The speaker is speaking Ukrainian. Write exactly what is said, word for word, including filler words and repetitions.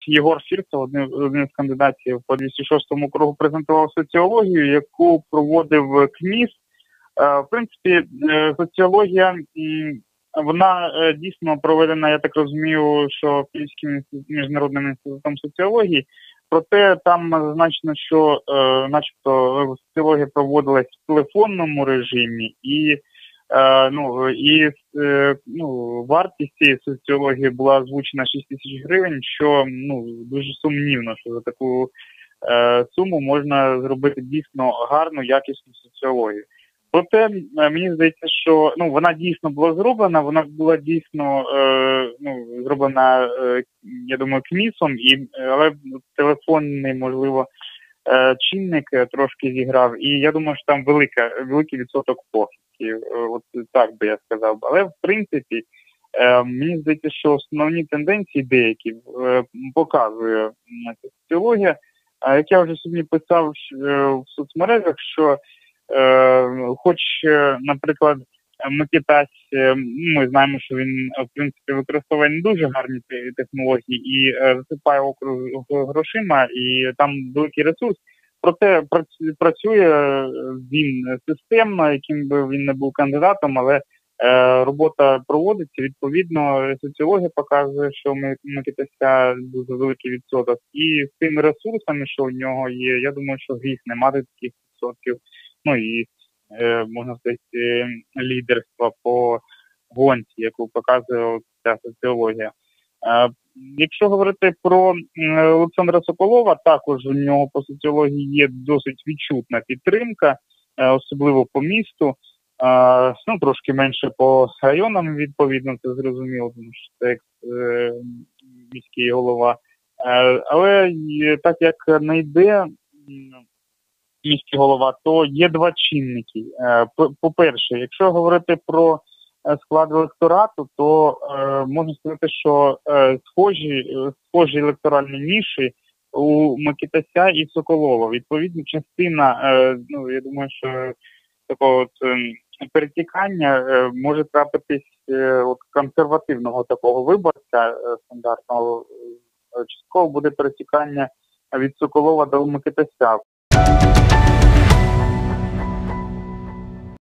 Єгор Фіртов, один, один з кандидатів по двісті шостому округу, презентував соціологію, яку проводив КМІС. В принципі, соціологія, вона дійсно проведена, я так розумію, що Київським міжнародним інститутом соціології, проте там зазначено, що начебто соціологія проводилась в телефонному режимі і ну, і ну, вартість цієї соціології була озвучена шість тисяч гривень, що ну, дуже сумнівно, що за таку е, суму можна зробити дійсно гарну, якісну соціологію. Проте, мені здається, що ну, вона дійсно була зроблена, вона була дійсно е, ну, зроблена, е, я думаю, КМІСом, і, але телефонний, можливо, е, чинник трошки зіграв. І я думаю, що там велика, великий відсоток похибки. От так би я сказав. Але, в принципі, е, мені здається, що основні тенденції деякі е, показує соціологія. А як я вже сьогодні писав е, в соцмережах, що Е, хоч, наприклад, Микитась, ми знаємо, що він, в принципі, використовує не дуже гарні технології і засипає округ грошима, і там великий ресурс. Проте працює він системно, яким би він не був кандидатом, але е, робота проводиться, відповідно, соціологія показує, що Микитася дуже великий відсоток. І з тими ресурсами, що у нього є, я думаю, що гріх не мати таких відсотків. Ну і, е, можна сказати, лідерство по гонці, яку показує ця соціологія. Е, якщо говорити про е, Олександра Соколова, також у нього по соціології є досить відчутна підтримка, е, особливо по місту, е, ну, трошки менше по районам, відповідно, це зрозуміло, тому що це е, міський голова. Е, але так як не йде міський голова, то є два чинники. По-перше, якщо говорити про склад електорату, то е, можна сказати, що е, схожі, схожі електоральні ніші у Микитася і Соколова. Відповідно, частина, е, ну, я думаю, що такого от, е, перетікання е, може трапитись е, от консервативного такого виборця е, стандартного. Частково буде перетікання від Соколова до Микитася.